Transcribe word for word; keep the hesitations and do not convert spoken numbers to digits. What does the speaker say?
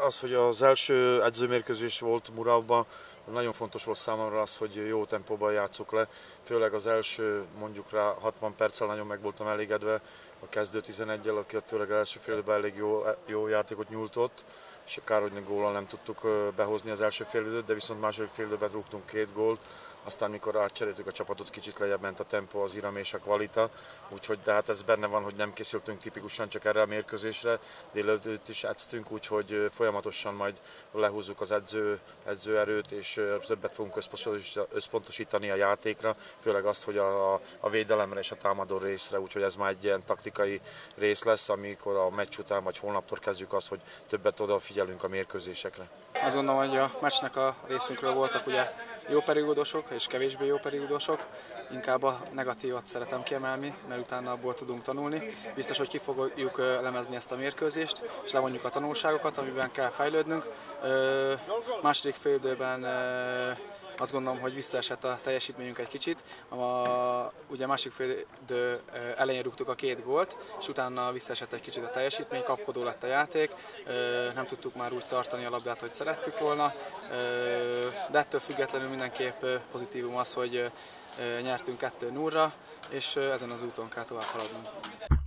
az, hogy az első edzőmérkőzés volt Murauban, nagyon fontos volt számomra az, hogy jó tempóban játszok le. Főleg az első, mondjuk rá hatvan perccel nagyon meg voltam elégedve a kezdő tizeneggyel, aki főleg az első fél időben elég jó, jó játékot nyújtott, és kár, hogy góllal nem tudtuk behozni az első fél időt, de viszont második fél időben rúgtunk két gólt. Aztán mikor átcseréltük a csapatot, kicsit lejjebb ment a tempó, az iram és a kvalita, úgyhogy de hát ez benne van, hogy nem készültünk tipikusan csak erre a mérkőzésre, délelőtt is edztünk, úgyhogy folyamatosan majd lehúzzuk az edző, edzőerőt, és többet fogunk összpontosítani a játékra, főleg azt, hogy a, a védelemre és a támadó részre, úgyhogy ez már egy ilyen taktikai rész lesz, amikor a meccs után vagy holnaptól kezdjük azt, hogy többet odafigyelünk a mérkőzésekre. Azt gondolom, hogy a meccsnek a részünkről voltak ugye jó periódusok és kevésbé jó periódusok. Inkább a negatívat szeretem kiemelni, mert utána abból tudunk tanulni. Biztos, hogy ki fogjuk lemezni ezt a mérkőzést, és levonjuk a tanulságokat, amiben kell fejlődnünk. Második fél időben azt gondolom, hogy visszaesett a teljesítményünk egy kicsit. A, ugye a másik fél idő elején rúgtuk a két gólt, és utána visszaesett egy kicsit a teljesítmény, kapkodó lett a játék, nem tudtuk már úgy tartani a labdát, hogy szerettük volna, de ettől függetlenül mindenképp pozitívum az, hogy nyertünk kettő nullra, és ezen az úton kell tovább haladnunk.